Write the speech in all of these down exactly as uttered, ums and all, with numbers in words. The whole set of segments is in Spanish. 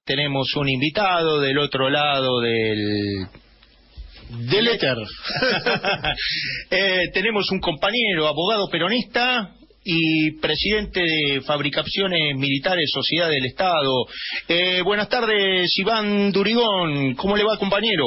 tenemos un invitado del otro lado del... del éter. eh, tenemos un compañero, abogado peronista y presidente de Fabricaciones Militares, Sociedad del Estado. Eh, buenas tardes, Iván Durigón. ¿Cómo le va, compañero?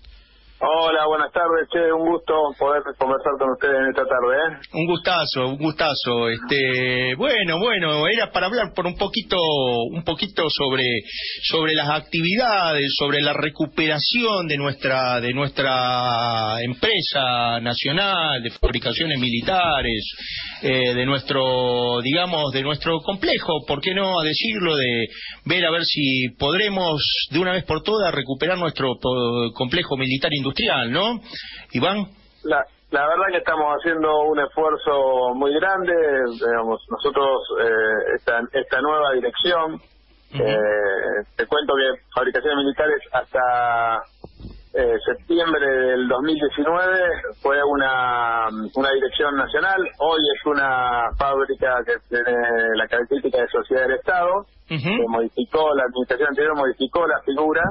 Hola, buenas tardes, che, un gusto poder conversar con ustedes en esta tarde, ¿eh? Un gustazo, un gustazo. Este, bueno, bueno, era para hablar por un poquito, un poquito sobre, sobre las actividades, sobre la recuperación de nuestra, de nuestra empresa nacional de fabricaciones militares, eh, de nuestro, digamos, de nuestro complejo, ¿por qué no decirlo? De ver a ver si podremos de una vez por todas recuperar nuestro po- complejo militar industrial. Industrial, ¿no, Iván? La, la verdad que estamos haciendo un esfuerzo muy grande, digamos, nosotros, eh, esta, esta nueva dirección, uh-huh. eh, te cuento que Fabricaciones Militares hasta eh, septiembre del dos mil diecinueve fue una, una dirección nacional, hoy es una fábrica que tiene la característica de sociedad del Estado, uh-huh. que modificó, la administración anterior modificó la figura.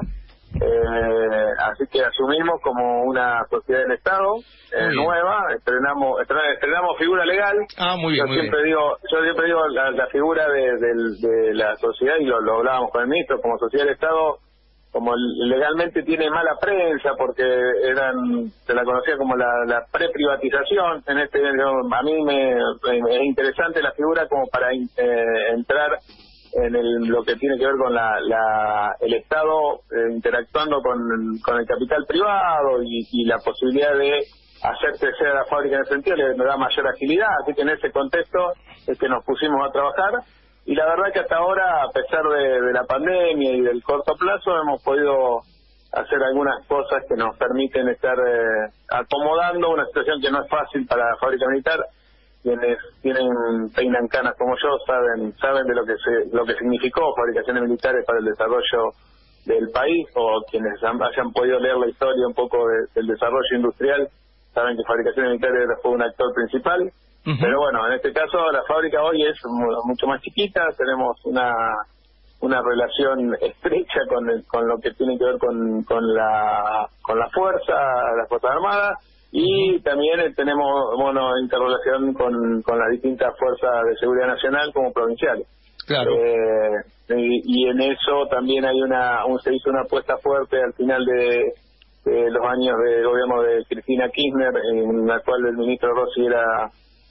Eh, así que asumimos como una sociedad del Estado eh, nueva, estrenamos estrenamos figura legal. Ah, muy bien, yo muy siempre bien. digo, yo siempre digo la, la figura de, de, de la sociedad, y lo, lo hablábamos con el ministro, como sociedad del Estado, como legalmente tiene mala prensa porque eran, se la conocía como la, la preprivatización. En este, a mí me, me es interesante la figura como para eh, entrar en el, lo que tiene que ver con la, la el Estado eh, interactuando con, con el capital privado y, y la posibilidad de hacer crecer a la fábrica en ese sentido le, le da mayor agilidad, así que en ese contexto es que nos pusimos a trabajar, y la verdad que hasta ahora, a pesar de, de la pandemia y del corto plazo, hemos podido hacer algunas cosas que nos permiten estar eh, acomodando una situación que no es fácil para la fábrica militar. Quienes tienen peinan canas como yo saben saben de lo que se lo que significó Fabricaciones Militares para el desarrollo del país, o quienes han, hayan podido leer la historia un poco de, del desarrollo industrial saben que Fabricaciones Militares fue un actor principal. Uh-huh. Pero bueno, en este caso la fábrica hoy es mucho más chiquita, tenemos una una relación estrecha con el, con lo que tiene que ver con con la con la fuerza, las Fuerzas Armadas. Y también tenemos, bueno, interrelación con, con las distintas fuerzas de seguridad nacional como provinciales. Claro. Eh, y, y en eso también hay una, un, se hizo una apuesta fuerte al final de, de los años de gobierno de Cristina Kirchner, en la cual el ministro Rossi era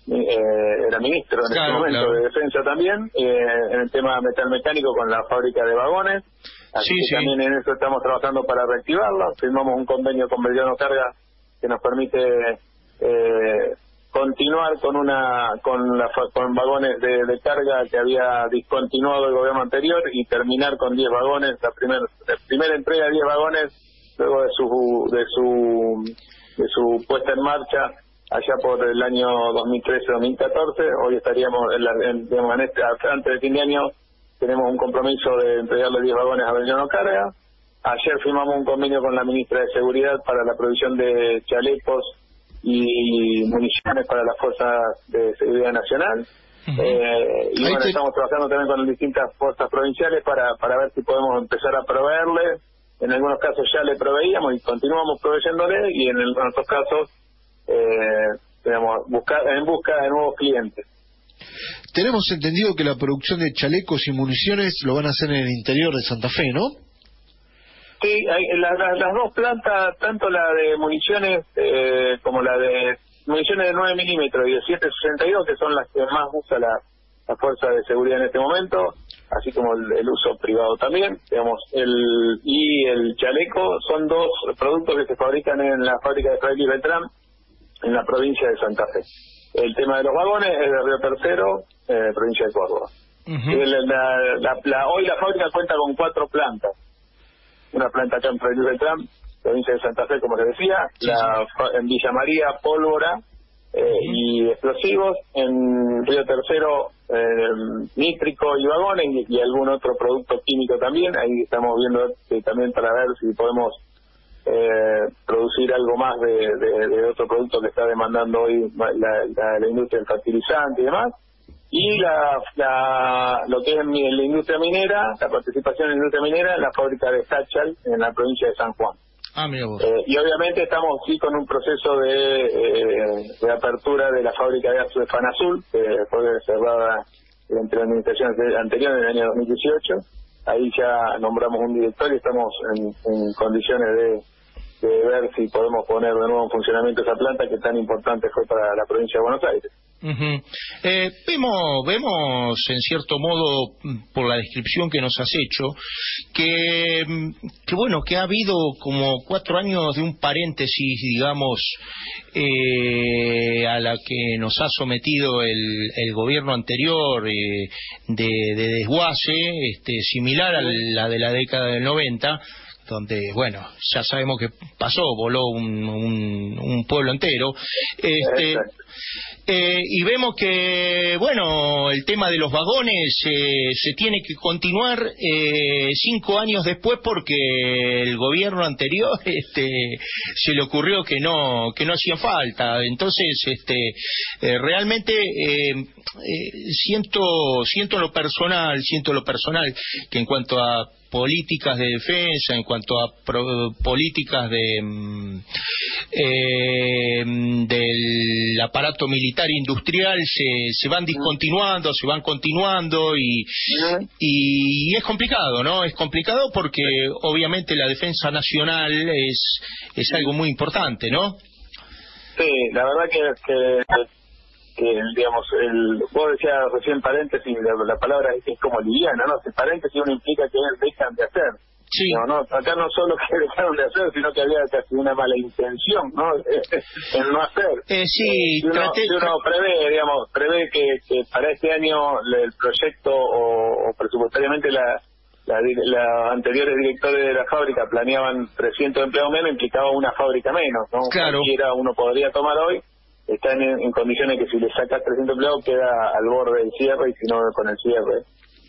eh, era ministro en claro, ese momento claro. de defensa también, eh, en el tema metalmecánico con la fábrica de vagones. Así sí, que sí. también en eso estamos trabajando para reactivarlo. Firmamos un convenio con Belgrano Carga que nos permite eh, continuar con una con la con vagones de, de carga que había discontinuado el gobierno anterior, y terminar con diez vagones, la primera la primera entrega de diez vagones luego de su de su de su puesta en marcha allá por el año dos mil trece dos mil catorce. Hoy estaríamos en la, en, digamos, en este, antes de fin de año tenemos un compromiso de entregarle diez vagones a Belgrano Carga. Ayer firmamos un convenio con la ministra de Seguridad para la provisión de chalecos y municiones para las fuerzas de seguridad nacional. Uh-huh. eh, y Ahí bueno, te... estamos trabajando también con distintas fuerzas provinciales para para ver si podemos empezar a proveerle. En algunos casos ya le proveíamos y continuamos proveyéndole, y en, el, en otros casos eh, digamos, buscar, en busca de nuevos clientes. Tenemos entendido que la producción de chalecos y municiones lo van a hacer en el interior de Santa Fe, ¿no? Sí, hay, la, la, las dos plantas, tanto la de municiones eh, como la de municiones de nueve milímetros y de siete sesenta y dos, que son las que más usa la, la fuerza de seguridad en este momento, así como el, el uso privado también, digamos, el y el chaleco son dos productos que se fabrican en la fábrica de Fraile y Beltrán, en la provincia de Santa Fe. El tema de los vagones es de Río Tercero, eh, provincia de Córdoba. Uh-huh. Y la, la, la, la, hoy la fábrica cuenta con cuatro plantas. Una planta acá en Fraile y Beltrán, provincia de Santa Fe, como les decía, sí, la sí. en Villa María, pólvora eh, uh-huh. y explosivos, en Río Tercero, eh, nítrico y vagones, y, y algún otro producto químico también. Ahí estamos viendo eh, también para ver si podemos eh, producir algo más de, de, de otro producto que está demandando hoy la, la, la industria del fertilizante y demás. y la, la lo que es mi, la industria minera, la participación en la industria minera en la fábrica de Sachal en la provincia de San Juan. Ah, mira vos. Eh, y obviamente estamos sí con un proceso de, eh, de apertura de la fábrica de Azul de Fanazul, que fue cerrada entre la administración anterior en el año dos mil dieciocho. Ahí ya nombramos un director y estamos en, en condiciones de, de ver si podemos poner de nuevo en funcionamiento esa planta que tan importante fue para la provincia de Buenos Aires. Uh-huh. eh, vemos, vemos en cierto modo, por la descripción que nos has hecho, que, que bueno, que ha habido como cuatro años de un paréntesis, digamos, eh, a la que nos ha sometido el, el gobierno anterior, eh, de, de desguace, este, similar a la de la década del noventa, donde, bueno, ya sabemos que pasó, voló un, un, un pueblo entero, este, eh, y vemos que, bueno, el tema de los vagones eh, se tiene que continuar eh, cinco años después porque el gobierno anterior este, se le ocurrió que no que no hacía falta. Entonces, este, eh, realmente eh, eh, siento siento lo personal, siento lo personal que en cuanto a políticas de defensa, en cuanto a pro, políticas de eh, del aparato militar industrial se, se van discontinuando, se van continuando y, y es complicado, ¿no? Es complicado porque obviamente la defensa nacional es es algo muy importante, ¿no? Sí, la verdad que, que, que digamos, el, vos decías recién paréntesis, la, la palabra es, es como liviana, ¿no? El paréntesis uno implica que dejan de hacer. Sí. No, no, acá no solo que dejaron de hacer, sino que había casi una mala intención, ¿no? En no hacer. Eh, sí, si, uno, traté... si uno prevé, digamos, prevé que, que para este año el proyecto o, o presupuestariamente la, la, la anteriores directores de la fábrica planeaban trescientos empleados menos, implicaba una fábrica menos, ¿no? Claro. Cualquiera uno podría tomar hoy, están en, en condiciones que si le sacas trescientos empleados queda al borde del cierre y si no con el cierre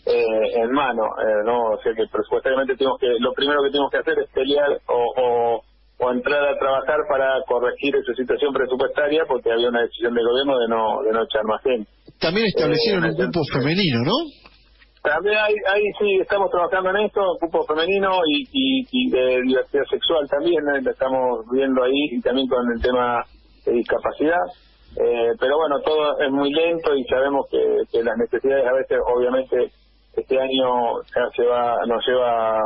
eh, en mano, eh, no, o sea que presupuestariamente tenemos que, lo primero que tenemos que hacer es pelear o, o, o entrar a trabajar para corregir esa situación presupuestaria porque había una decisión del gobierno de no de no echar más gente. También establecieron eh, un grupo femenino, ¿no? También ahí, ahí sí estamos trabajando en esto, grupo femenino y, y, y de diversidad sexual también, ¿eh? Lo estamos viendo ahí y también con el tema de discapacidad. Eh, pero bueno, todo es muy lento y sabemos que, que las necesidades a veces, obviamente, este año ya se va, nos lleva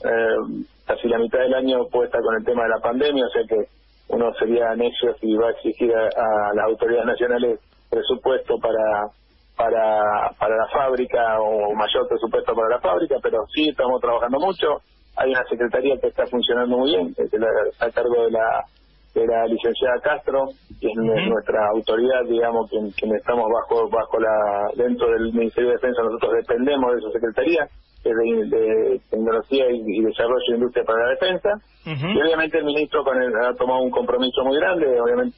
eh, casi la mitad del año puesta con el tema de la pandemia, o sea que uno sería necio si va a exigir a, a las autoridades nacionales presupuesto para para para la fábrica o mayor presupuesto para la fábrica, pero sí estamos trabajando mucho. Hay una secretaría que está funcionando muy bien, que está a cargo de la de la licenciada Castro, que es uh-huh. nuestra autoridad, digamos, quien, quien estamos bajo bajo la dentro del Ministerio de Defensa, nosotros dependemos de su secretaría, que es de, de Tecnología y, y Desarrollo de Industria para la Defensa, uh-huh. y obviamente el ministro con el, ha tomado un compromiso muy grande, obviamente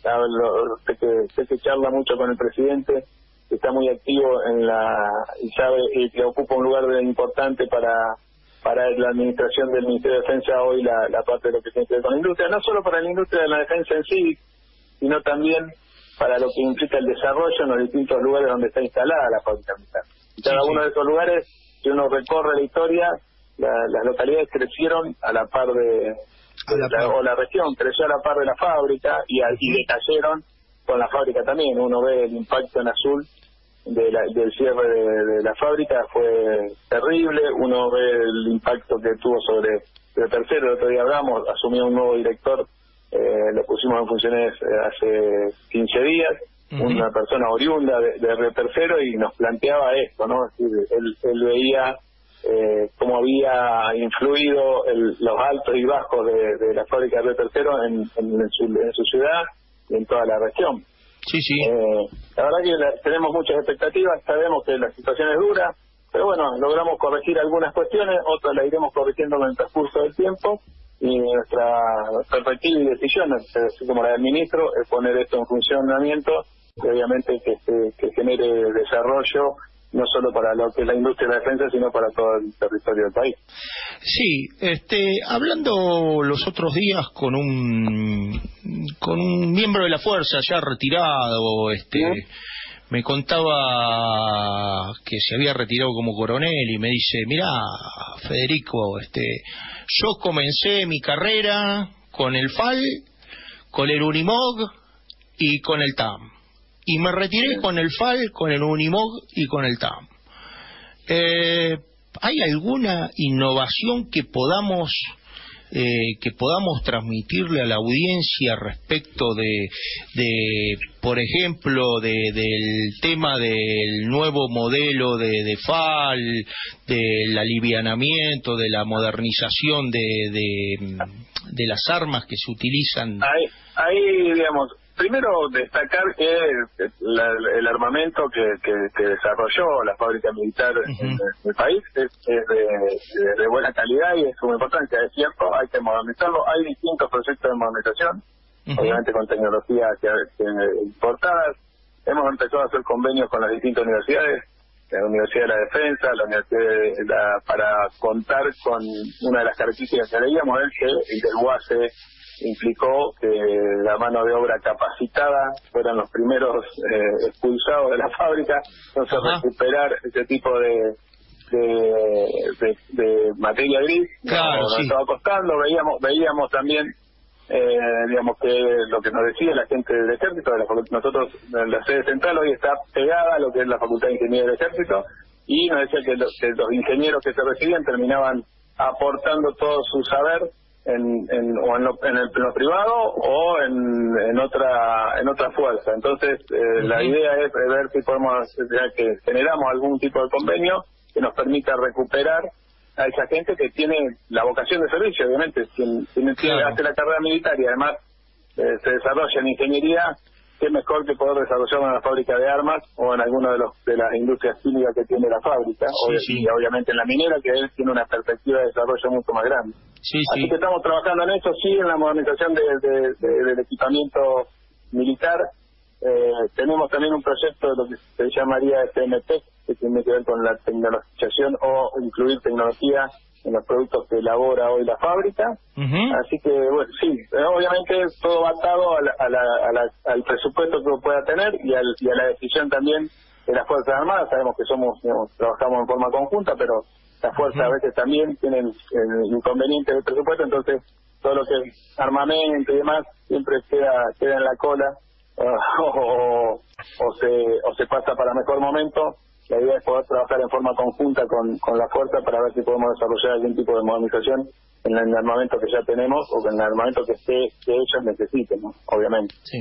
sé que, sé que charla mucho con el presidente, que está muy activo en la y sabe y que ocupa un lugar importante para para la administración del Ministerio de Defensa hoy la, la parte de lo que tiene que ver con la industria, no solo para la industria de la defensa en sí, sino también para lo que implica el desarrollo en los distintos lugares donde está instalada la fábrica militar. Y cada sí, uno sí. de esos lugares, si uno recorre la historia, la, las localidades crecieron a la par de, de la, la, o la región creció a la par de la fábrica y, a, y decayeron con la fábrica también. Uno ve el impacto en azul de la, del cierre de, de la fábrica, fue terrible. Uno ve el impacto que tuvo sobre el tercero, el otro día hablamos, asumió un nuevo director, eh, lo pusimos en funciones eh, hace quince días, uh-huh. una persona oriunda de, de Río Tercero, y nos planteaba esto, ¿no? Es decir, él, él veía eh, cómo había influido el, los altos y bajos de, de la fábrica de Río Tercero en, en, en, su, en su ciudad y en toda la región. Sí, sí. Eh, la verdad que la, tenemos muchas expectativas, sabemos que la situación es dura, pero bueno, logramos corregir algunas cuestiones, otras las iremos corrigiendo en el transcurso del tiempo, y nuestra perspectiva y decisión, así como la del ministro, es poner esto en funcionamiento y obviamente que, que, que genere desarrollo no solo para lo que es la industria de la defensa, sino para todo el territorio del país. Sí, este, hablando los otros días con un con un miembro de la fuerza ya retirado, este, ¿sí? me contaba que se había retirado como coronel y me dice, mirá, Federico, este, yo comencé mi carrera con el F A L, con el Unimog y con el T A M. Y me retiré con el F A L, con el Unimog y con el T A M. Eh, ¿Hay alguna innovación que podamos eh, que podamos transmitirle a la audiencia respecto de, de por ejemplo, de, del tema del nuevo modelo de, de F A L, del alivianamiento, de la modernización de, de, de las armas que se utilizan? Ahí, ahí digamos, primero destacar que la, el armamento que, que, que desarrolló la fábrica militar uh-huh. en, el, en el país es, es de, de, de buena calidad y es muy importante, es cierto, hay que modernizarlo. Hay distintos proyectos de modernización, uh-huh. obviamente con tecnología que, que importadas. Hemos empezado a hacer convenios con las distintas universidades, la Universidad de la Defensa, la Universidad de la, para contar con una de las características que leíamos, es que el del U A C E implicó que la mano de obra capacitada fueran los primeros eh, expulsados de la fábrica. Entonces Ajá. recuperar ese tipo de de, de, de materia gris claro, nos, sí. nos estaba costando. Veíamos veíamos también eh, digamos que lo que nos decía la gente del Ejército, de la, nosotros la sede central hoy está pegada a lo que es la Facultad de Ingeniería del Ejército, y nos decía que los, que los ingenieros que se recibían terminaban aportando todo su saber en, en o en lo, en, el, en lo privado o en, en otra en otra fuerza. Entonces eh, uh-huh. la idea es ver si podemos, ya que generamos algún tipo de convenio que nos permita recuperar a esa gente que tiene la vocación de servicio, obviamente, quien, quien claro. hace la carrera militar y además eh, se desarrolla en ingeniería, qué mejor que poder desarrollarlo en la fábrica de armas o en alguna de los de las industrias químicas que tiene la fábrica, sí, o, sí. y obviamente en la minera, que él tiene una perspectiva de desarrollo mucho más grande. Sí, Así sí. que estamos trabajando en eso, sí, en la modernización de, de, de, del equipamiento militar. Eh, tenemos también un proyecto de lo que se llamaría T M T, que tiene que ver con la tecnologización o incluir tecnología en los productos que elabora hoy la fábrica. Uh-huh. Así que, bueno, sí, obviamente todo va atado a la, a la, a la, al presupuesto que pueda tener y, al, y a la decisión también de las Fuerzas Armadas. Sabemos que somos, digamos, trabajamos en forma conjunta, pero las fuerzas uh-huh. a veces también tienen eh, inconvenientes del presupuesto, entonces todo lo que es armamento y demás siempre queda, queda en la cola uh, o, o, se, o se pasa para mejor momento. La idea es poder trabajar en forma conjunta con, con la fuerza para ver si podemos desarrollar algún tipo de modernización en el armamento que ya tenemos o en el armamento que esté que ellos necesiten, ¿no? Obviamente. Sí.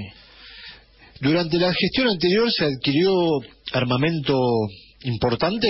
Durante la gestión anterior se adquirió armamento importante.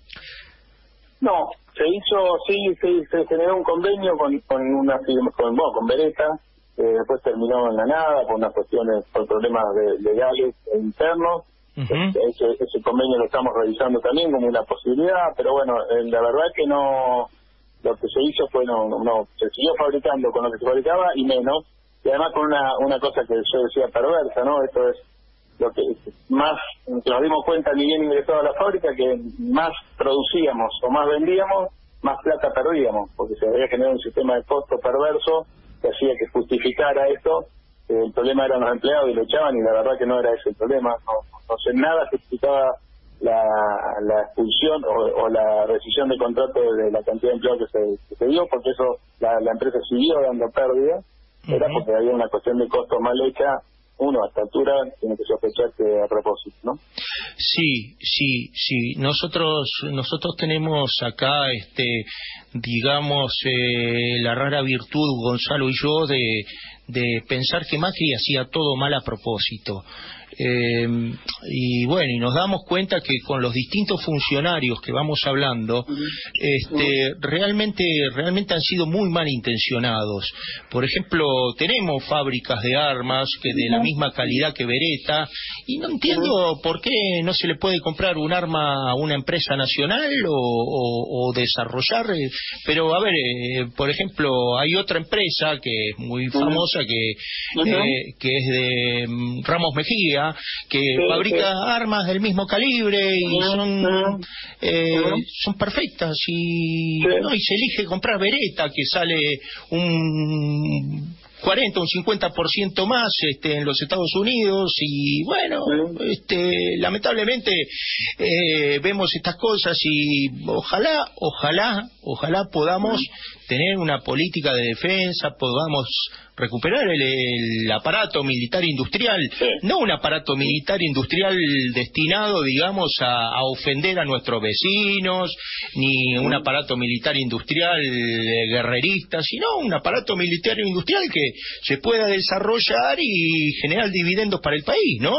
No, se hizo, sí, sí se generó un convenio con con una firma, con, bueno, con Beretta, eh, después terminó en la nada por unas cuestiones, por problemas de, legales e internos. Uh-huh. Ese, ese convenio lo estamos revisando también como una posibilidad, pero bueno, eh, la verdad es que no, lo que se hizo fue no, no, no se siguió fabricando con lo que se fabricaba y menos, y además con una una cosa que yo decía perversa, ¿no? Esto es lo que más, que nos dimos cuenta ni bien ingresado a la fábrica, que más producíamos o más vendíamos, más plata perdíamos, porque se había generado un sistema de costo perverso que hacía que justificara esto. El problema eran los empleados y lo echaban, y la verdad que no era ese el problema. No, no sé, nada justificaba la, la expulsión o, o la rescisión de contrato de la cantidad de empleados que se, que se dio, porque eso la, la empresa siguió dando pérdida. Uh-huh. Era porque había una cuestión de costo mal hecha. Uno, a esta altura, tiene que sospechar que a propósito, ¿no? Sí, sí, sí. Nosotros nosotros tenemos acá, este, digamos, eh, la rara virtud, Gonzalo y yo, de, de pensar que Macri hacía todo mal a propósito. Eh, y bueno, y nos damos cuenta que con los distintos funcionarios que vamos hablando, este, realmente realmente han sido muy malintencionados. Por ejemplo, tenemos fábricas de armas que de la misma calidad que Beretta, y no entiendo por qué no se le puede comprar un arma a una empresa nacional o, o, o desarrollar, eh, pero a ver, eh, por ejemplo, hay otra empresa que es muy famosa, que, eh, que es de um, Ramos Mejía, que sí, fabrica sí. armas del mismo calibre y son eh, son perfectas, y, sí. no, y se elige comprar Beretta, que sale un cuarenta, un cincuenta por ciento más este, en los Estados Unidos, y bueno, este, lamentablemente eh, vemos estas cosas, y ojalá, ojalá, ojalá podamos tener una política de defensa, podamos recuperar el, el aparato militar industrial, sí. No un aparato militar industrial destinado, digamos, a, a ofender a nuestros vecinos, ni un aparato militar industrial eh, guerrerista, sino un aparato militar industrial que se pueda desarrollar y generar dividendos para el país, ¿no?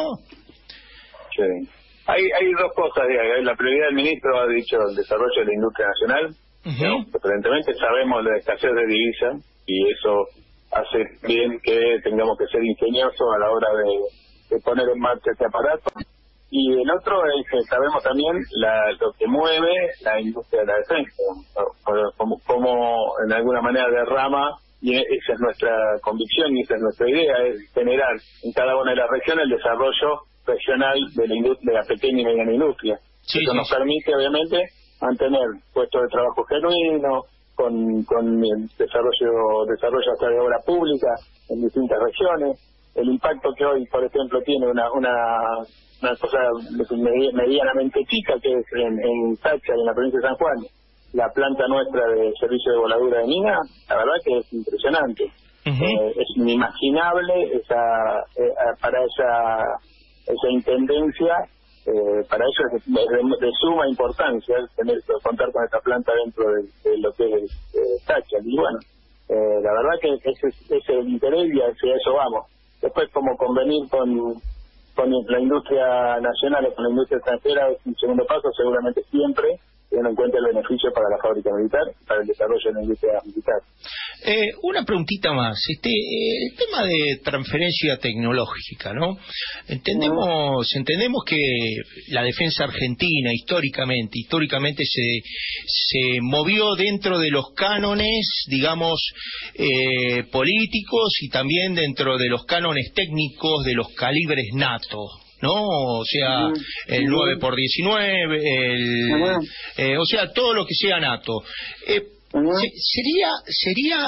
Sí. Hay, hay dos cosas, digamos. La prioridad del ministro ha dicho el desarrollo de la industria nacional. Uh-huh. Aparentemente sabemos la escasez de divisa, y eso hace bien que tengamos que ser ingeniosos a la hora de, de poner en marcha este aparato. Y el otro es que sabemos también la, lo que mueve la industria de la defensa, como, como en alguna manera derrama, y esa es nuestra convicción y esa es nuestra idea, es generar en cada una de las regiones el desarrollo regional de la, industria, de la pequeña y mediana industria. Sí, eso sí, nos permite, obviamente, mantener puestos de trabajo genuinos, con, con el desarrollo desarrollo hasta de obra pública en distintas regiones. El impacto que hoy, por ejemplo, tiene una una, una cosa medianamente chica, que es en, en Táchira, en la provincia de San Juan, la planta nuestra de servicio de voladura de mina, la verdad que es impresionante. Uh-huh. Eh, es inimaginable esa eh, para esa esa intendencia. Eh, para eso es de, de, de suma importancia tener contar con esta planta dentro de, de lo que es eh, Táchira. Y bueno, eh, la verdad que ese es el interés y hacia eso vamos. Después, como convenir con con la industria nacional o con la industria extranjera es un segundo paso, seguramente siempre teniendo en cuenta el beneficio para la fábrica militar, para el desarrollo de la industria militar. Eh, una preguntita más, este, eh, el tema de transferencia tecnológica, ¿no? Entendemos, uh-huh. entendemos que la defensa argentina históricamente, históricamente se, se movió dentro de los cánones, digamos, eh, políticos, y también dentro de los cánones técnicos de los calibres NATO, ¿no? O sea, el nueve por diecinueve, el, uh-huh. eh, o sea, todo lo que sea NATO. Eh, uh-huh. se, sería sería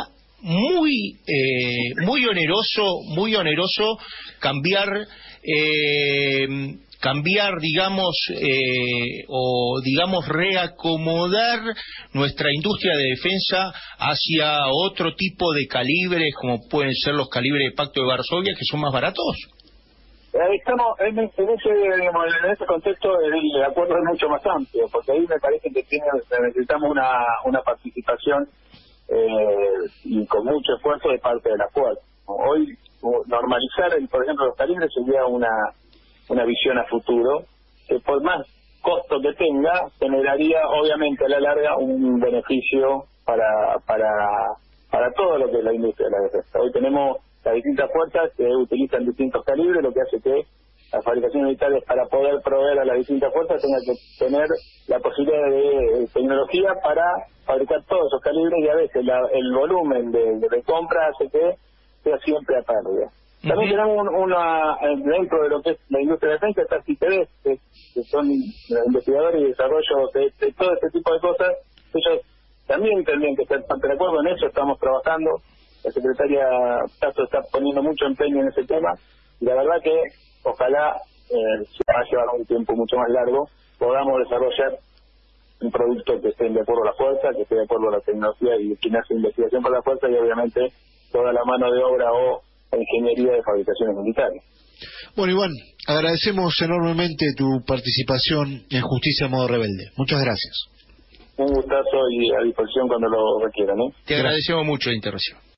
muy eh, muy oneroso, muy oneroso cambiar eh, cambiar, digamos, eh, o digamos reacomodar nuestra industria de defensa hacia otro tipo de calibres, como pueden ser los calibres de Pacto de Varsovia, que son más baratos. Estamos en, en ese digamos, en ese contexto el acuerdo es mucho más amplio, porque ahí me parece que tiene, necesitamos una una participación eh, y con mucho esfuerzo de parte de la fuerza. Hoy normalizar, el, por ejemplo, los calibres sería una una visión a futuro que por más costo que tenga generaría obviamente a la larga un beneficio para para para todo lo que es la industria de la defensa. Hoy tenemos las distintas fuerzas que utilizan distintos calibres, lo que hace que las fabricaciones militares, para poder proveer a las distintas fuerzas, tengan que tener la posibilidad de, de tecnología para fabricar todos esos calibres, y a veces la, el volumen de, de compra hace que sea siempre a pérdida. Uh-huh. También tenemos un, una, dentro de lo que es la industria de defensa, está C I T E D, que, que son los investigadores y desarrollo de, de todo este tipo de cosas. Ellos también tendrían que ser parte del acuerdo, en eso estamos trabajando. La secretaria Castro está poniendo mucho empeño en ese tema, y la verdad que ojalá, eh, si va a llevar un tiempo mucho más largo, podamos desarrollar un producto que esté de acuerdo a la fuerza, que esté de acuerdo a la tecnología y quien hace investigación para la fuerza, y obviamente toda la mano de obra o la ingeniería de fabricaciones militares. Bueno, Iván, agradecemos enormemente tu participación en Justicia a Modo Rebelde. Muchas gracias. Un gustazo y a disposición cuando lo requieran, ¿eh? Te agradecemos mucho la intervención.